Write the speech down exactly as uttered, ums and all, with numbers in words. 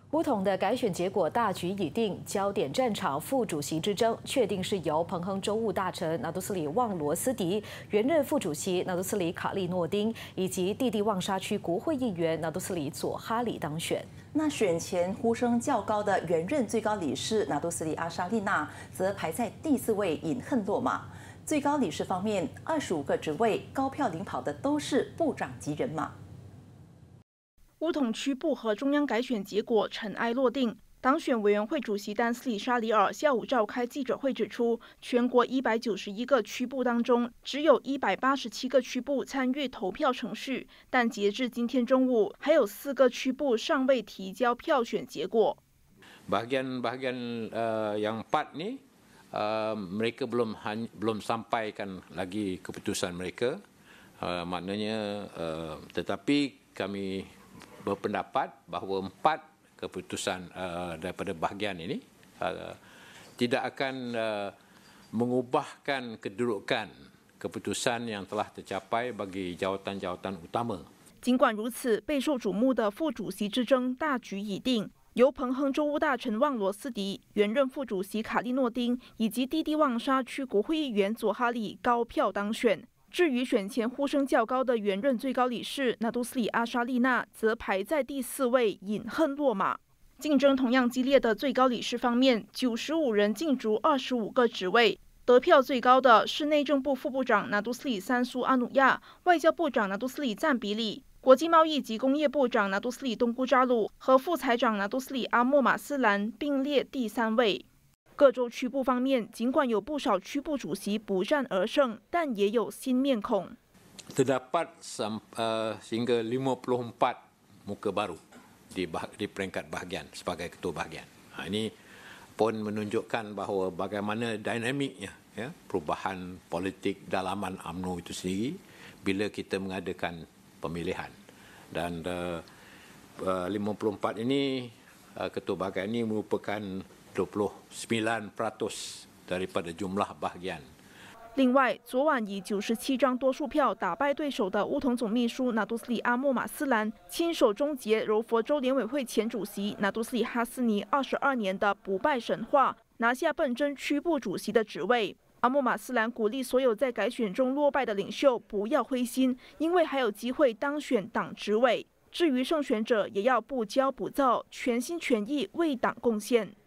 乌统的改选结果大局已定，焦点战场副主席之争确定是由彭亨州务大臣拿督斯里旺罗斯迪、原任副主席拿督斯里卡利诺丁以及蒂蒂旺沙区国会议员拿督斯里佐哈里当选。 那选前呼声较高的原任最高理事拿督斯里阿沙利娜则排在第四位，饮恨落马。最高理事方面，二十五个职位高票领跑的都是部长级人马。 乌统区部和中央改选结果尘埃落定，党选委员会主席丹斯里沙里尔下午召开记者会指出，全国一百九十一个区部当中，只有一百八十七个区部参与投票程序，但截至今天中午，还有四个区部尚未提交票选结果。 Bahagian-bahagian uh, yang empat ni, uh, mereka belum belum sampaikan lagi keputusan mereka, uh, maknanya, uh, tetapi kami berpendapat bahawa empat keputusan uh, daripada bahagian ini uh, tidak akan uh, mengubahkan kedudukan keputusan yang telah tercapai bagi jawatan-jawatan utama. 尽管如此，备受瞩目的副主席之争大局已定，由彭亨州务大臣旺罗斯迪、原任副主席卡利诺丁以及蒂蒂旺沙区国会议员佐哈里高票当选。 至于选前呼声较高的原任最高理事拿督斯里阿沙利娜，则排在第四位，饮恨落马。竞争同样激烈的最高理事方面，九十五人竞逐二十五个职位，得票最高的是内政部副部长拿督斯里三苏阿努亚、外交部长拿督斯里赞比里、国际贸易及工业部长拿督斯里东姑扎鲁和副财长拿督斯里阿莫马斯兰并列第三位。 各州区部方面，尽管有不少区部主席不战而胜，但也有新面孔。 Terdapat uh, sehingga lima puluh empat muka baru di di peringkat bahagian sebagai ketua bahagian. Ha, ini pun menunjukkan bahawa bagaimana dinamiknya ya, perubahan politik dalaman U M N O itu sendiri bila kita mengadakan pemilihan. Dan uh, uh, lima puluh empat ini uh, ketua bahagian ini merupakan 二十九 peratus daripada jumlah bahagian。 另外，昨晚以九十七张多数票打败对手的乌统总秘书拿督斯里阿莫马斯兰，亲手终结柔佛州联委会前主席拿督斯里哈斯尼二十二年的不败神话，拿下笨珍区部主席的职位。阿莫马斯兰鼓励所有在改选中落败的领袖不要灰心，因为还有机会当选党职位。至于胜选者，也要不骄不躁，全心全意为党贡献。